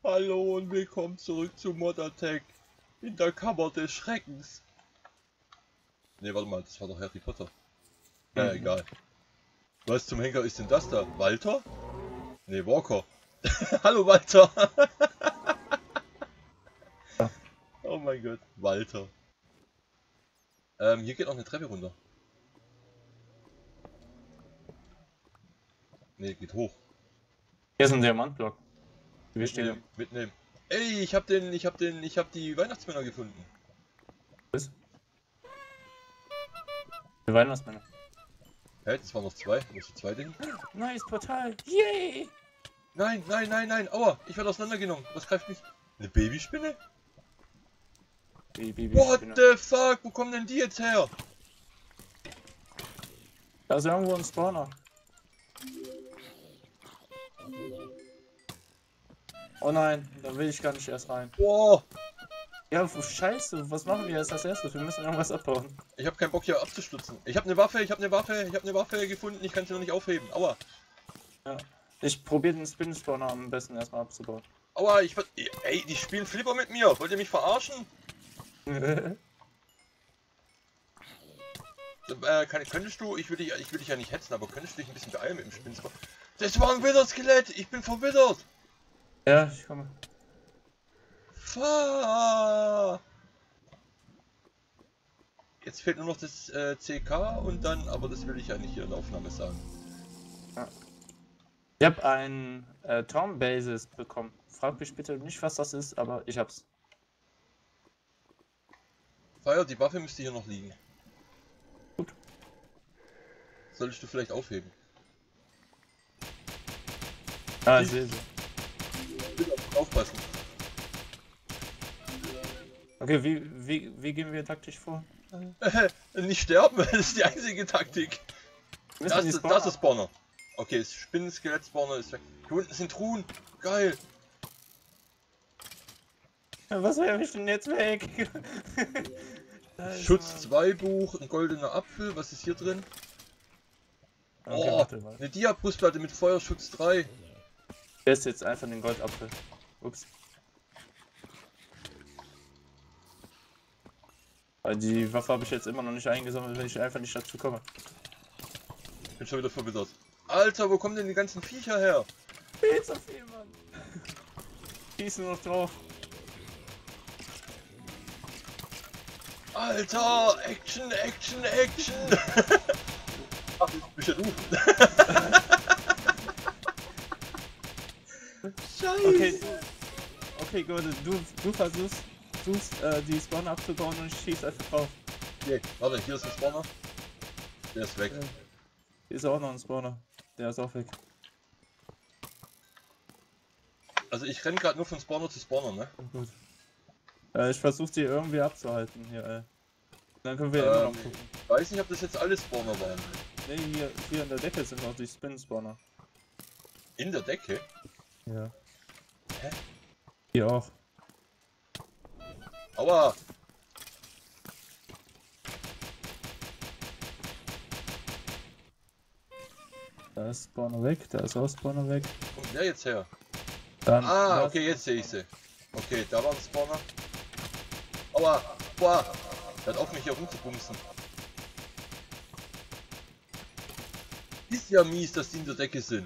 Hallo und willkommen zurück zu Mod Attack in der Kammer des Schreckens. Ne, warte mal, das war doch Harry Potter. Naja, egal. Was zum Henker ist denn das da? Walter? Ne, Walker. Hallo Walter. Oh mein Gott, Walter. Hier geht noch eine Treppe runter. Ne, geht hoch. Hier ist ein Diamantblock. Wie steht er? Mitnehmen. Ey, ich hab die Weihnachtsmänner gefunden. Was? Die Weihnachtsmänner. Hä, das waren noch zwei. Wo ist die zweite hin? Nice Portal. Yay! Nein, nein, nein, nein. Aua, ich werde auseinandergenommen. Was greift mich? Eine Babyspinne? What the fuck? Wo kommen denn die jetzt her? Da ist irgendwo ein Spawner. Oh nein, da will ich gar nicht erst rein. Boah. Ja, scheiße, was machen wir als erstes? Wir müssen irgendwas abbauen. Ich habe keinen Bock hier abzustützen. Ich habe eine Waffe gefunden. Ich kann sie noch nicht aufheben. Aua. Ja. Ich probiere den Spin-Spawner am besten erstmal abzubauen. Aua, ey, die spielen Flipper mit mir. Wollt ihr mich verarschen? Könntest du, ich will dich ja nicht hetzen, aber könntest du dich ein bisschen beeilen mit dem Spinnspot? Das war ein Wither-Skelett. Ich bin verwittert. Ja, ich komme. Fuck. Jetzt fehlt nur noch das CK und dann, aber das will ich ja nicht hier in der Aufnahme sagen. Ja. Ich habe ein Tom Basis bekommen. Frag mich bitte nicht, was das ist, aber ich hab's. Fire, die Waffe müsste hier noch liegen. Gut. Solltest du vielleicht aufheben? Ah, ich sehe sie. Aufpassen. Okay, wie gehen wir taktisch vor? Nicht sterben, das ist die einzige Taktik. Das ist Spawner. Okay, Spinnen-Skelett-Spawner ist weg. Hier unten sind Truhen. Geil. Was werfe ich denn jetzt weg? Schutz 2 Buch, ein goldener Apfel. Was ist hier drin? Okay, Oh, warte mal. eine Dia-Brustplatte mit Feuerschutz 3. Der ist jetzt einfach den Goldapfel. Ups. Weil die Waffe habe ich jetzt immer noch nicht eingesammelt, wenn ich einfach nicht dazu komme. Ich bin schon wieder verwittert. Alter, wo kommen denn die ganzen Viecher her? Viel zu viel, Mann. Schießen noch drauf. Alter, Action, Action, Action. Ach, das bist ja du. Scheiße. Okay, gut, du versuchst die Spawner abzubauen und ich schieß einfach drauf. Okay, warte, hier ist ein Spawner. Der ist weg. Hier ist auch noch ein Spawner. Der ist auch weg. Also ich renne gerade nur von Spawner zu Spawner, ne? Oh, gut. Ich versuche die irgendwie abzuhalten hier, ey. Dann können wir immer noch gucken. Ich weiß nicht, ob das jetzt alle Spawner waren. Ne, hier in der Decke sind noch die Spin-Spawner. In der Decke? Ja. Hä? Hier auch. Aua! Da ist Spawner weg, da ist auch Spawner weg. Wo kommt der jetzt her? Dann Ah, okay, jetzt sehe ich sie. Okay, da war ein Spawner. Aua! Boah! Hört auf, mich hier rumzubumsen. Ist ja mies, dass die in der Decke sind.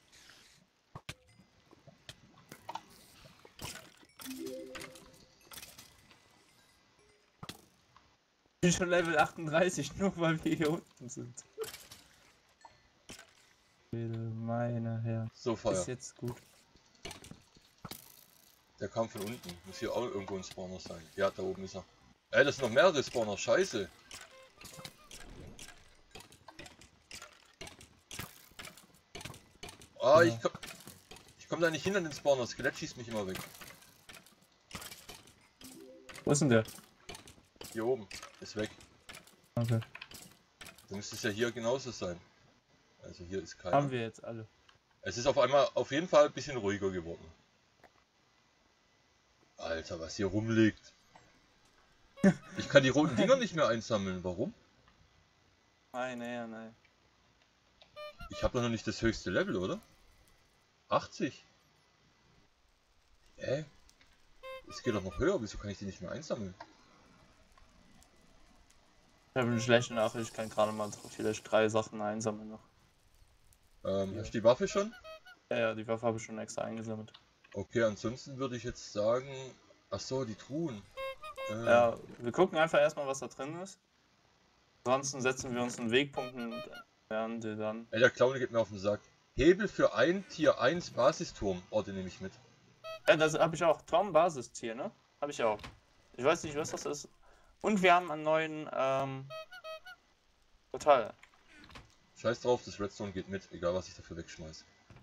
Ich bin schon Level 38, nur weil wir hier unten sind. Meine Herren. So, Feuer. Ist jetzt gut. Der kam von unten. Muss hier auch irgendwo ein Spawner sein. Ja, da oben ist er. Ey, das sind noch mehrere Spawner. Scheiße. Ah, Ja. ich komm da nicht hin an den Spawner. Das Skelett schießt mich immer weg. Wo ist denn der? Hier oben. Ist weg. Okay. Dann müsste es ja hier genauso sein. Also hier ist keiner. Haben wir jetzt alle. Es ist auf einmal auf jeden Fall ein bisschen ruhiger geworden. Alter, was hier rumliegt. Ich kann die roten Dinger nicht mehr einsammeln. Warum? Nein. Ich habe doch noch nicht das höchste Level, oder? 80. Es geht doch noch höher, wieso kann ich die nicht mehr einsammeln? Ich habe eine schlechte Nachricht, ich kann gerade mal vielleicht 3 Sachen einsammeln noch. Hast du die Waffe schon? Ja, die Waffe habe ich schon extra eingesammelt. Okay, ansonsten würde ich jetzt sagen... Ach so, die Truhen. Ja, wir gucken einfach erstmal, was da drin ist. Ansonsten setzen wir uns einen Wegpunkt und werden die dann... Ey, der Clown geht mir auf den Sack. Hebel für ein Tier 1 Basisturm. Oh, den nehme ich mit. Ja, das habe ich auch. Turm-Basistier, ne? Habe ich auch. Ich weiß nicht, was das ist. Und wir haben einen neuen, Portal. Scheiß drauf, das Redstone geht mit, egal was ich dafür wegschmeiße.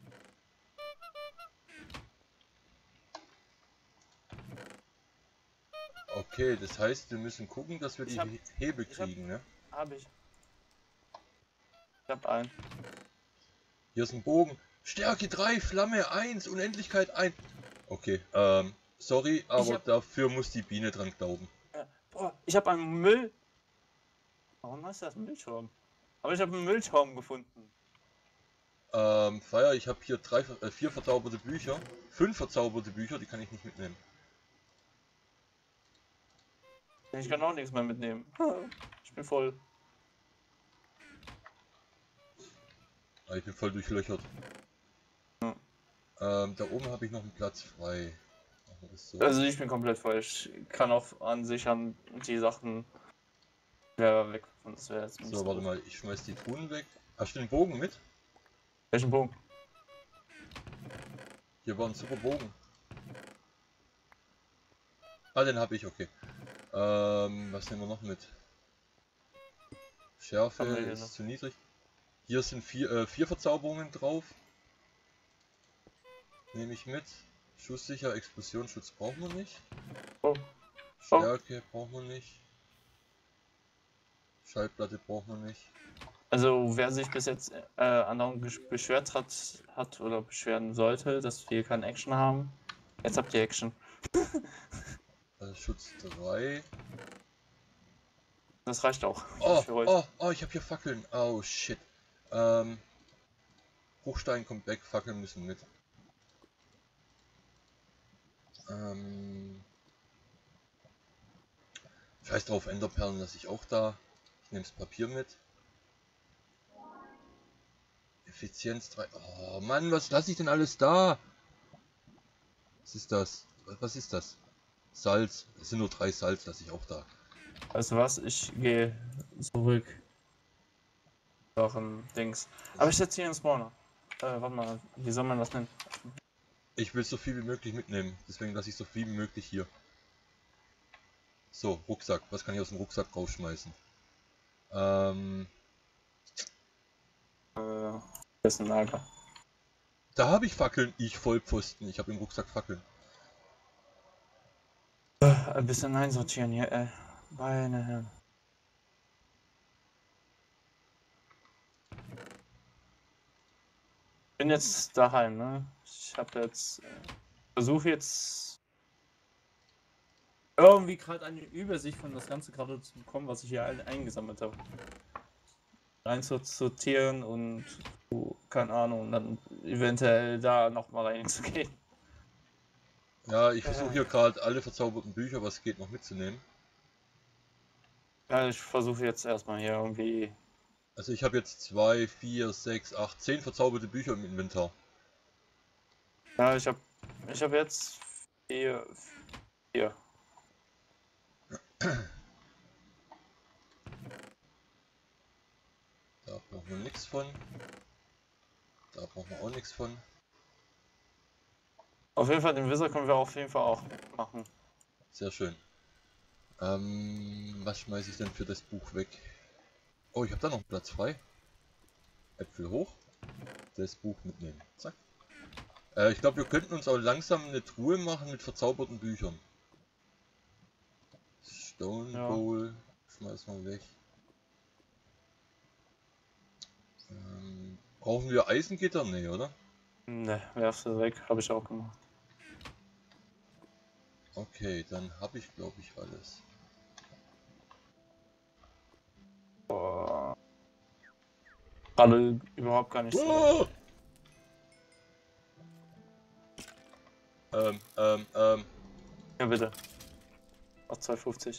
Okay, das heißt, wir müssen gucken, dass wir die Hebel kriegen, ne? Hab ich. Ich hab einen. Hier ist ein Bogen. Stärke 3, Flamme 1, Unendlichkeit 1. Okay, sorry, aber dafür muss die Biene dran glauben. Boah, ich habe einen Müll. Warum heißt das Müllturm? Aber ich habe einen Müllturm gefunden. Feier, ich habe hier 4 verzauberte Bücher. 5 verzauberte Bücher, die kann ich nicht mitnehmen. Ich kann auch nichts mehr mitnehmen. Ich bin voll. Ich bin voll durchlöchert. Ja. Da oben habe ich noch einen Platz frei. Machen wir das so. Also ich bin komplett voll. Ich kann auch ansichern die Sachen weg. Und das jetzt So, warte mal, ich schmeiß die Truhen weg. Hast du den Bogen mit? Welchen Bogen? Hier war ein super Bogen. Ah, den habe ich, okay. Was nehmen wir noch mit? Schärfe ist zu niedrig. Hier sind 4 Verzauberungen drauf. Nehme ich mit. Schusssicher, Explosionsschutz brauchen wir nicht. Stärke brauchen wir nicht. Schallplatte brauchen wir nicht. Also wer sich bis jetzt andauernd beschwert hat oder beschweren sollte, dass wir keine Action haben, jetzt habt ihr Action. Schutz 3. Das reicht auch. Oh, ich habe hier Fackeln. Oh shit. Bruchstein kommt weg, Fackeln müssen mit. Scheiß drauf, Enderperlen lasse ich auch da. Ich nehme das Papier mit. Effizienz 3. Oh Mann, was lasse ich denn alles da? Was ist das? Was ist das? Salz. Es sind nur 3 Salz, lasse ich auch da. Weißt du was? Ich gehe zurück. Doch ein Dings. Aber ich setze hier einen Spawner. Warte mal, wie soll man das nennen? Ich will so viel wie möglich mitnehmen, deswegen lasse ich so viel wie möglich hier. So, Rucksack. Was kann ich aus dem Rucksack rausschmeißen? Das ist ein Lager. Da habe ich Fackeln. Ich Vollpfosten. Ich habe im Rucksack Fackeln. Ein bisschen einsortieren hier, meine Herren. Bin jetzt daheim, ne? Ich habe jetzt versuche jetzt irgendwie gerade eine Übersicht von das Ganze gerade zu bekommen, was ich hier eingesammelt habe. Einzusortieren und keine Ahnung, dann eventuell da nochmal reinzugehen. Ja, ich versuche hier gerade alle verzauberten Bücher, was geht, noch mitzunehmen. Ja, ich versuche jetzt erstmal hier irgendwie. Also ich habe jetzt 2, 4, 6, 8, 10 verzauberte Bücher im Inventar. Ja, ich hab jetzt 4. Da brauchen wir nichts von. Da brauchen wir auch nichts von. Auf jeden Fall, den Wizard können wir auf jeden Fall auch machen. Sehr schön. Was schmeiße ich denn für das Buch weg? Oh, ich habe da noch einen Platz frei. Äpfel hoch. Das Buch mitnehmen. Zack. Ich glaube, wir könnten uns auch langsam eine Truhe machen mit verzauberten Büchern. Stone Bowl. Schmeißen wir weg. Brauchen wir Eisengitter? Nee, oder? Ne, werfst du weg, habe ich auch gemacht. Okay, dann habe ich, glaube ich, alles. Boah. Gerade überhaupt gar nicht so. Ja, bitte. Auf 2,50.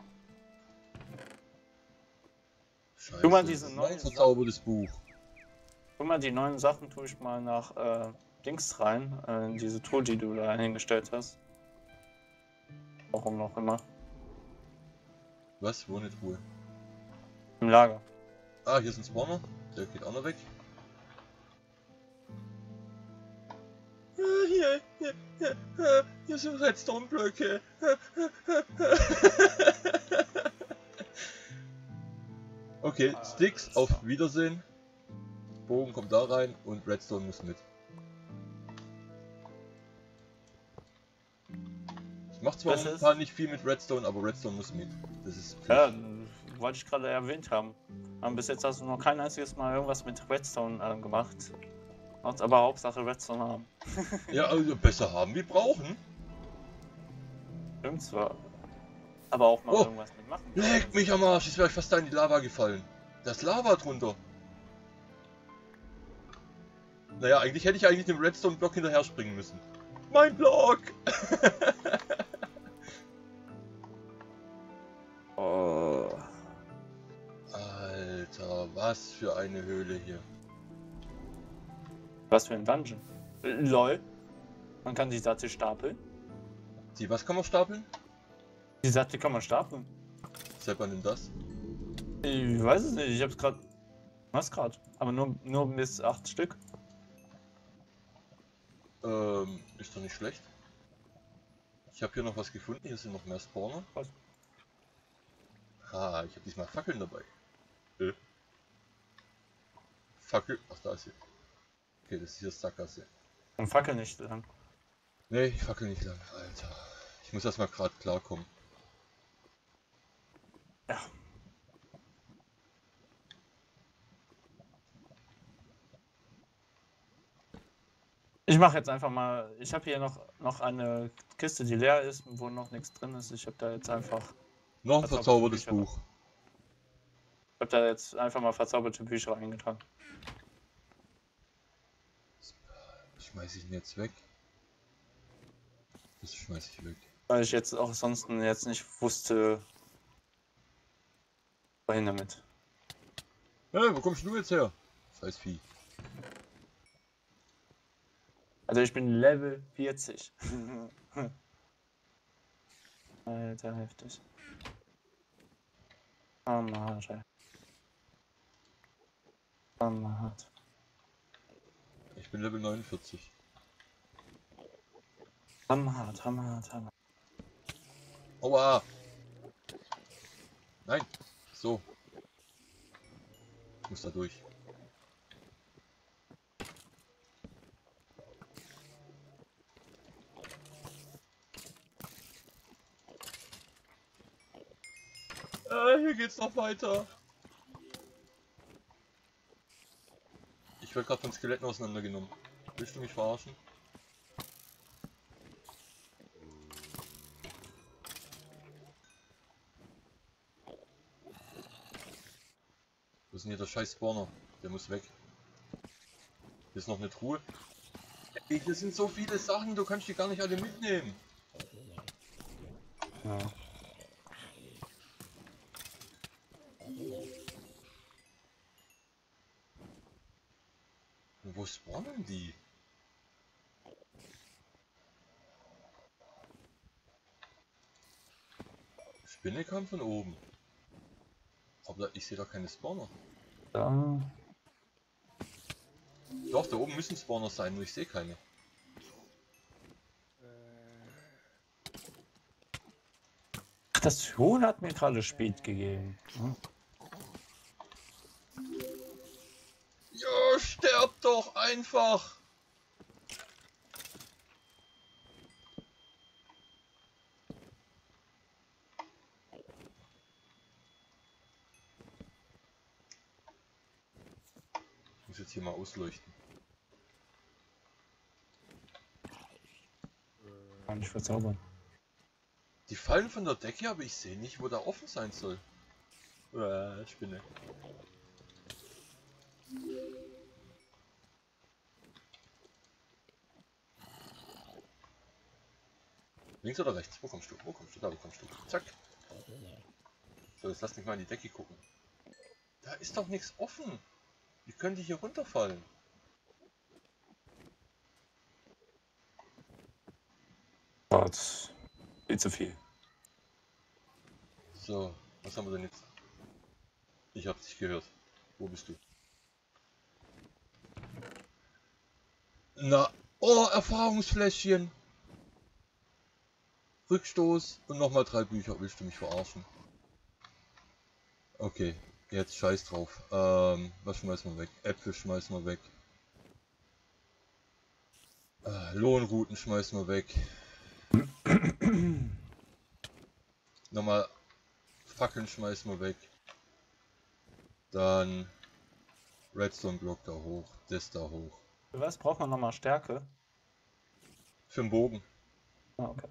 Scheiße, Tu mal das diese ist neuen ein verzaubertes Buch. Guck mal, die neuen Sachen tue ich mal nach Dings rein. In diese Truhe, die du da hingestellt hast. Warum auch immer. Was? Wo eine Truhe? Im Lager. Ah, hier ist ein Spawner. Der geht auch noch weg. Hier sind Redstone-Blöcke. Okay, Sticks, auf Wiedersehen. Bogen kommt da rein und Redstone muss mit. Ich mache zwar momentan nicht viel mit Redstone, aber Redstone muss mit. Das ist Pflicht. Ja, wollte ich gerade erwähnt haben. Aber bis jetzt hast du noch kein einziges Mal irgendwas mit Redstone gemacht. Aber Hauptsache Redstone haben. Ja, also besser haben wie brauchen. Stimmt zwar. Aber auch mal irgendwas mitmachen. Leck mich am Arsch, jetzt wäre ich fast da in die Lava gefallen. Da ist Lava drunter. Naja, eigentlich hätte ich dem Redstone-Block hinterher springen müssen. Mein Block! Oh. Alter, was für eine Höhle hier. Was für ein Dungeon. LOL. Man kann die Satte stapeln. Die, was kann man stapeln? Die Satte kann man stapeln. Selber nimmt das. Ich weiß es nicht, ich hab's gerade. Was gerade? Aber nur bis 8 Stück. Ist doch nicht schlecht. Ich habe hier noch was gefunden, hier sind noch mehr Spawner. Was? Ah, ich habe diesmal Fackeln dabei. Fackel, ach da ist sie. Okay, das ist hier Sackgasse. Und Fackel nicht lang. Nee, ich fackel nicht lang, Alter. Ich muss erstmal gerade klarkommen. Ja. Ich mache jetzt einfach mal. Ich habe hier noch eine Kiste, die leer ist, wo noch nichts drin ist. Ich habe da jetzt einfach. Noch ein verzaubertes Buch. Ich habe da jetzt einfach mal verzauberte Bücher eingetragen. Das schmeiße ich ihn jetzt weg. Das schmeiße ich weg. Weil ich jetzt auch sonst jetzt nicht wusste, wohin damit. Hey, wo kommst du jetzt her? Scheiß Vieh. Also ich bin Level 40. Alter, heftig. Hammerhart, ey. Hammerhart. Ich bin Level 49. Hammerhart, hammerhart, hammerhart. Aua! Nein! So. Ich muss da durch. Hier geht's noch weiter. Ich werde gerade von Skeletten auseinandergenommen. Willst du mich verarschen? Wo ist denn hier der scheiß Spawner? Der muss weg. Hier ist noch eine Truhe. Ey, hier sind so viele Sachen, du kannst die gar nicht alle mitnehmen. Ja. Und wo spawnen die? Spinne kam von oben. Aber ich sehe da keine Spawner. Da. Doch, da oben müssen Spawner sein, nur ich sehe keine. Ach, das Huhn hat mir gerade spät gegeben. Hm. Ja, sterb doch einfach! Ich muss jetzt hier mal ausleuchten. Kann ich verzaubern. Die fallen von der Decke, aber ich sehe nicht, wo da offen sein soll. Spinne. Links oder rechts? Wo kommst du? Wo kommst du? Da, wo kommst du? Zack. So, jetzt lass mich mal in die Decke gucken. Da ist doch nichts offen. Wie können die hier runterfallen? Gott. Viel zu viel. So, was haben wir denn jetzt? Ich hab dich gehört. Wo bist du? Na, oh, Erfahrungsfläschchen. Rückstoß und nochmal 3 Bücher. Willst du mich verarschen? Okay, jetzt scheiß drauf. Was schmeißen wir weg? Äpfel schmeißen wir weg. Lohnrouten schmeißen wir weg. Nochmal Fackeln schmeißen wir weg. Dann Redstone Block da hoch, das da hoch. Für was braucht man nochmal Stärke? Für den Bogen. Ah, okay.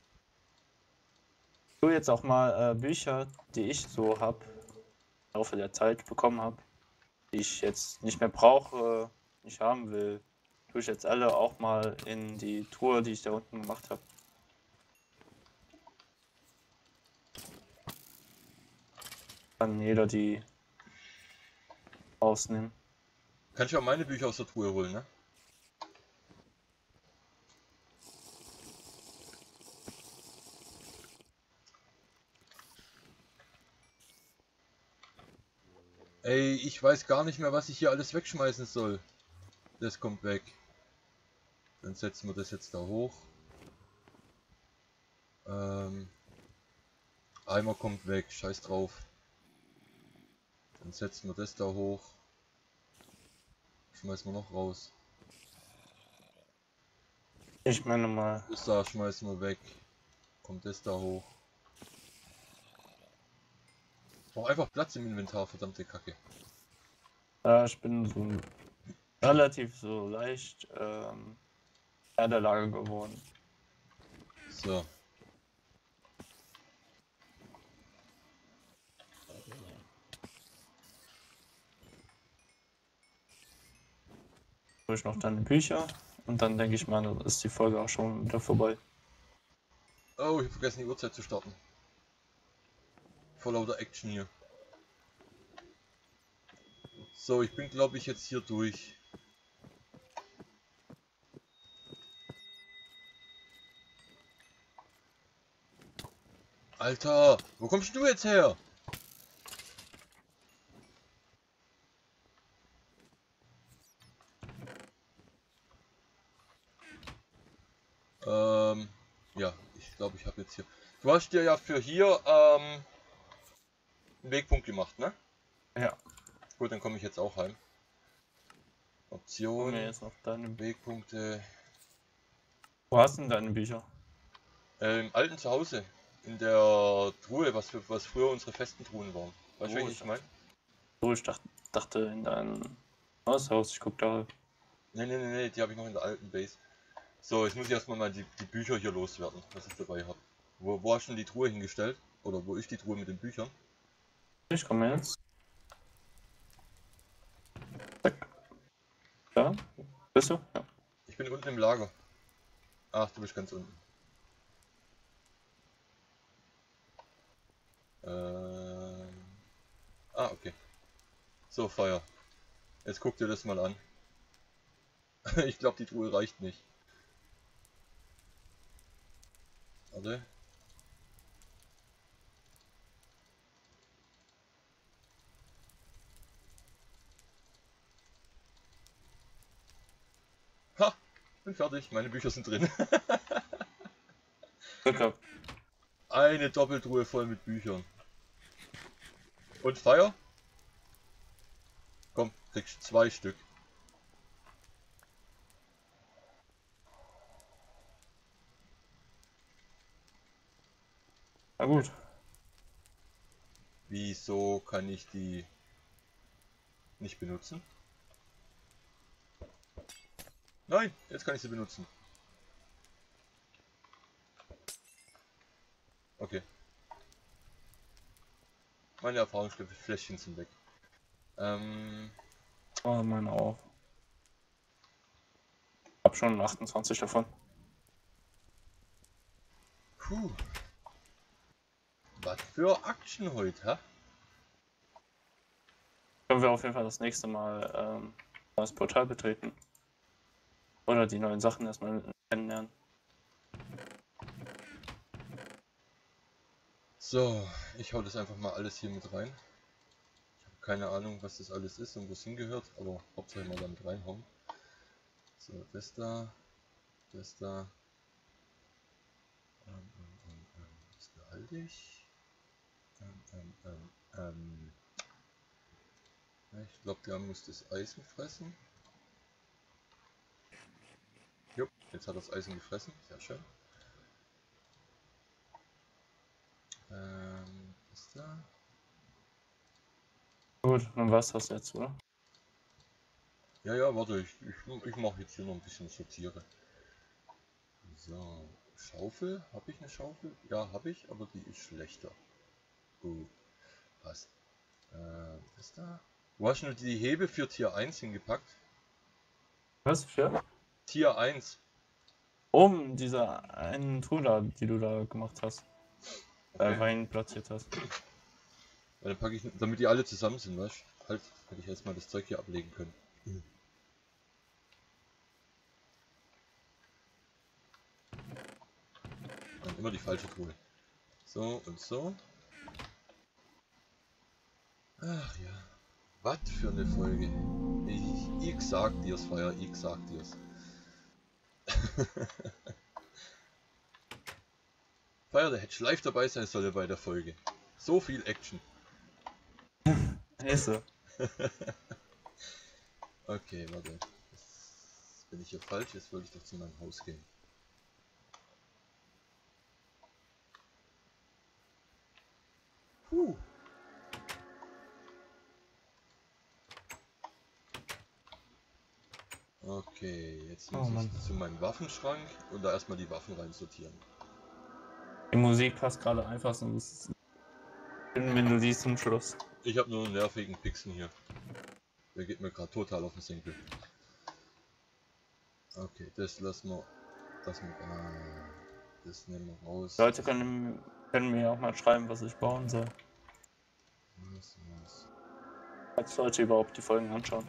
Du jetzt auch mal Bücher, die ich so habe, im Laufe der Zeit bekommen habe, die ich jetzt nicht mehr brauche, nicht haben will, tue ich jetzt alle auch mal in die Truhe, die ich da unten gemacht habe. Kann jeder die rausnehmen. Kann ich auch meine Bücher aus der Truhe holen, ne? Ey, ich weiß gar nicht mehr, was ich hier alles wegschmeißen soll. Das kommt weg. Dann setzen wir das jetzt da hoch. Eimer kommt weg, scheiß drauf. Dann setzen wir das da hoch. Schmeißen wir noch raus. Ich meine mal. Das da schmeißen wir weg. Kommt das da hoch. Brauch einfach Platz im Inventar, verdammte Kacke. Ich bin so relativ so leicht Erderlager geworden. So. Durch noch deine Bücher und dann denke ich mal, ist die Folge auch schon wieder vorbei. Oh, ich habe vergessen die Uhrzeit zu starten. Vor lauter Action hier. So, ich bin glaube ich jetzt hier durch. Alter, wo kommst du jetzt her? Ja, ich glaube ich habe jetzt hier... Du hast dir ja für hier einen Wegpunkt gemacht, ne? Ja. Gut, dann komme ich jetzt auch heim. Hol Option, mir jetzt noch deine. Wegpunkte. Wo hast du denn deine Bücher? Im alten Zuhause. In der Truhe, was früher unsere festen Truhen waren. Weißt du, Oh, was ich meine? So, ich dachte in deinem Haus, ich guck da. Nee, die habe ich noch in der alten Base. So, jetzt muss ich erstmal mal die Bücher hier loswerden, was ich dabei habe. Wo hast du denn die Truhe hingestellt? Oder wo ist die Truhe mit den Büchern? Ich komme jetzt. Zack. Da? Bist du? Ja. Ich bin unten im Lager. Ach, du bist ganz unten. Okay. So, Feuer. Jetzt guck dir das mal an. Ich glaube, die Truhe reicht nicht. Warte. Ha! Bin fertig. Meine Bücher sind drin. Glück gehabt. Eine Doppeltruhe voll mit Büchern. Und Feuer? Komm, kriegst 2 Stück. Na gut. Wieso kann ich die nicht benutzen? Nein, jetzt kann ich sie benutzen. Okay. Meine Erfahrungsfläschchen sind weg. Oh, meine auch. Ich hab schon 28 davon. Puh. Was für Action heute, hä? Können wir auf jeden Fall das nächste Mal das Portal betreten. Oder die neuen Sachen erstmal kennenlernen. So, ich hau das einfach mal alles hier mit rein. Ich habe keine Ahnung, was das alles ist und wo es hingehört, aber Hauptsache mal damit reinhauen. So, das da, das da. Das behalte ich. Ja, ich glaube, der muss das Eisen fressen. Jupp, jetzt hat er das Eisen gefressen. Sehr schön. Das da. Gut, dann war's das jetzt, oder? Ja, warte, ich mache jetzt hier noch ein bisschen Sortiere. So, Schaufel. Habe ich eine Schaufel? Ja, habe ich, aber die ist schlechter. Gut, passt. Das da. Wo hast du die Hebe für Tier 1 hingepackt? Was für? Tier 1. Dieser einen Truhe da, die du da gemacht hast. Okay. Wein platziert hast. Ja, dann packe ich, damit die alle zusammen sind, weißt du? Halt, hätte ich erstmal das Zeug hier ablegen können. Dann immer die falsche Truhe. So und so. Ach ja. Was für eine Folge. Ich sag dir's, Feuer, ich sag dir's. Feuer, der hätte live dabei sein sollen bei der Folge. So viel Action. Nächste. Okay, warte. Jetzt bin ich hier falsch, jetzt wollte ich doch zu meinem Haus gehen. Puh. Okay, jetzt muss ich zu meinem Waffenschrank und da erstmal die Waffen reinsortieren. Die Musik passt gerade einfach so. Wenn du die zum Schluss. Ich habe nur einen nervigen Pixen hier. Der geht mir gerade total auf den Senkel. Okay, das lassen wir. Das nehmen wir raus. Leute können mir auch mal schreiben, was ich bauen soll. Was. Als Leute überhaupt die Folgen anschauen.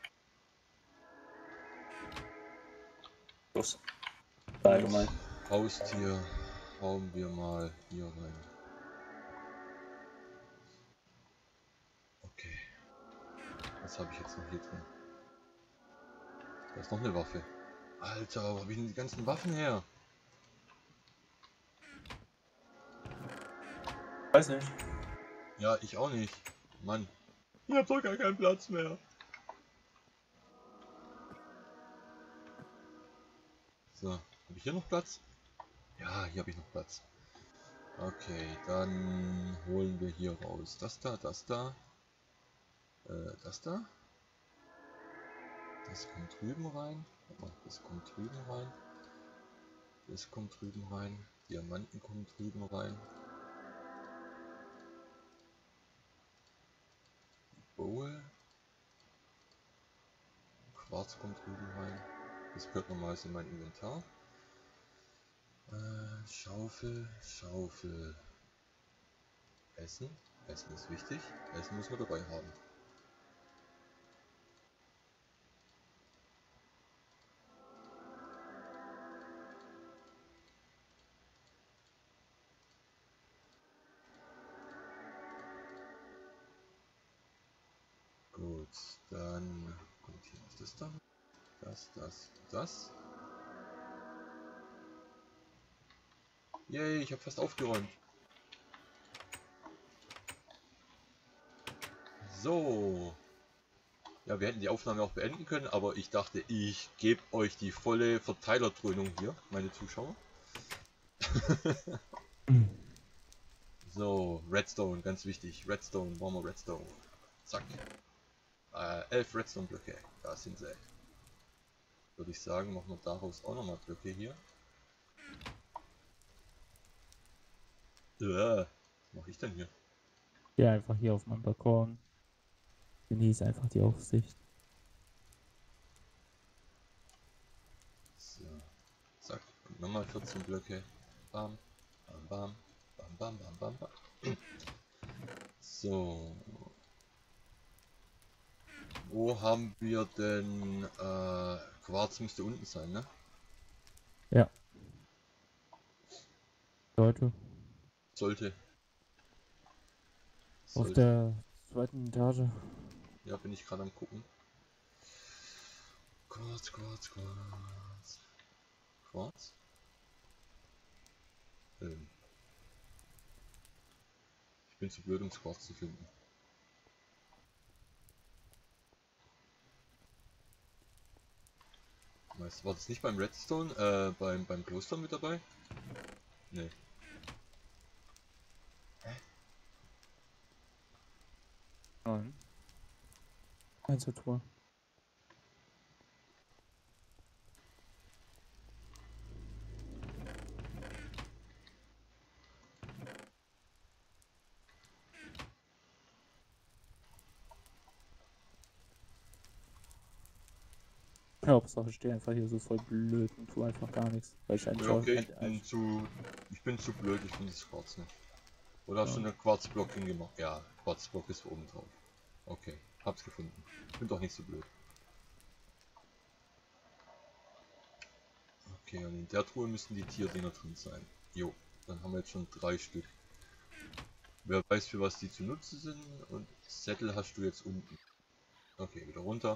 Los. Allgemein. Haustier hauen wir mal hier rein. Okay. Was habe ich jetzt noch hier drin? Da ist noch eine Waffe. Alter, wo habe ich denn die ganzen Waffen her? Weiß nicht. Ja, ich auch nicht. Mann. Ich hab doch gar keinen Platz mehr. So, habe ich hier noch Platz? Ja, hier habe ich noch Platz. Okay, dann holen wir hier raus. Das da, das da. Das da. Das kommt drüben rein. Das kommt drüben rein. Das kommt drüben rein. Diamanten kommen drüben rein. Bowl. Quarz kommt drüben rein. Das gehört normalerweise in mein Inventar. Schaufel. Essen. Essen ist wichtig. Essen muss man dabei haben. Gut, dann kommt hier noch das dann. Das. Yay, ich habe fast aufgeräumt. So. Ja, wir hätten die Aufnahme auch beenden können, aber ich dachte, ich gebe euch die volle Verteilerdröhnung hier, meine Zuschauer. So, Redstone, ganz wichtig. Redstone, brauchen wir Redstone. Zack. 11 Redstone-Blöcke, da sind sie. Würde ich sagen, machen wir daraus auch nochmal Blöcke hier. Was mache ich denn hier? Ja, einfach hier auf meinem Balkon. Genieße einfach die Aussicht. So, zack, und nochmal 14 Blöcke. Bam, bam. Bam, bam, bam, bam, bam. So. Wo haben wir denn, Quarz müsste unten sein, ne? Ja. Leute, Sollte. auf Sollte. der zweiten Etage. Ja, bin ich gerade am gucken. Quarz, Quarz, Quarz. Quarz? Ich bin zu blöd, um Quarz zu finden. Weißt du, war das nicht beim Redstone, beim Kloster mit dabei? Nee. Nein. Einzeltor. Ja, Hauptsache ich stehe einfach hier so voll blöd und tu einfach gar nichts. Weil ich eigentlich Ja, auch okay, ich bin zu blöd, ich finde das Quarz nicht. Oder hast du Ja. einen Quarzblock hingemacht? Ja, Quarzblock ist oben drauf. Okay, hab's gefunden. Ich bin doch nicht so blöd. Okay, und in der Truhe müssten die Tierdinger drin sein. Jo, dann haben wir jetzt schon 3 Stück. Wer weiß, für was die zu nutzen sind. Und Sättel hast du jetzt unten. Okay, wieder runter.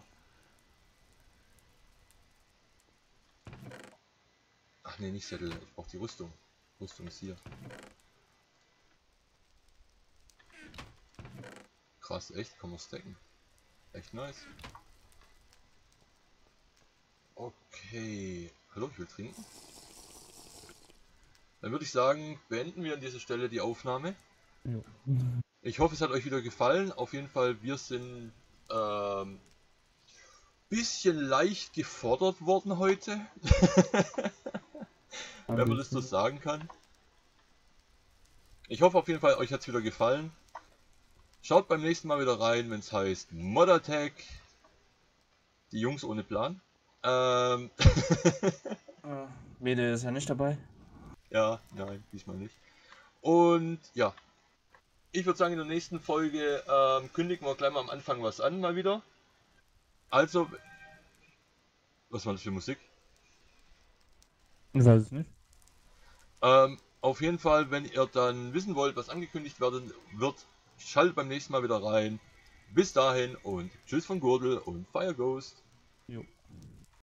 Ach nee, nicht Sättel, ich brauche die Rüstung. Rüstung ist hier. Krass, echt, kann man stacken. Echt nice. Okay. Hallo, ich will trinken. Dann würde ich sagen, beenden wir an dieser Stelle die Aufnahme. Jo. Ich hoffe, es hat euch wieder gefallen. Auf jeden Fall, wir sind bisschen leicht gefordert worden heute. Wenn man das so sagen kann. Ich hoffe auf jeden Fall, euch hat es wieder gefallen. Schaut beim nächsten Mal wieder rein, wenn es heißt Mod-Attack. Die Jungs ohne Plan. Mede ist ja nicht dabei. Ja, nein, diesmal nicht. Und ja, ich würde sagen, in der nächsten Folge kündigen wir gleich mal am Anfang was an, mal wieder. Also, was war das für Musik? Ich weiß es nicht. Auf jeden Fall, wenn ihr dann wissen wollt, was angekündigt werden wird, schaltet beim nächsten Mal wieder rein. Bis dahin und tschüss von Gurdel und Fire Ghost. Jo.